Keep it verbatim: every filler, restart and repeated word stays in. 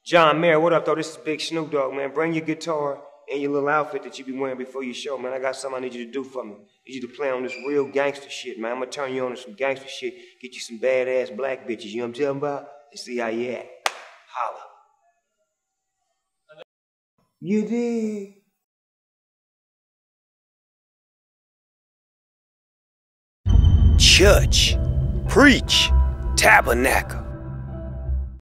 John Mayer, what up, though? This is Big Snoop Dogg, man. Bring your guitar and your little outfit that you be wearing before your show, man. I got something I need you to do for me. I need you to play on this real gangster shit, man. I'm gonna turn you on to some gangster shit, get you some badass black bitches, you know what I'm talking about? And see how you act. Holla. You dig? Church, preach, tabernacle.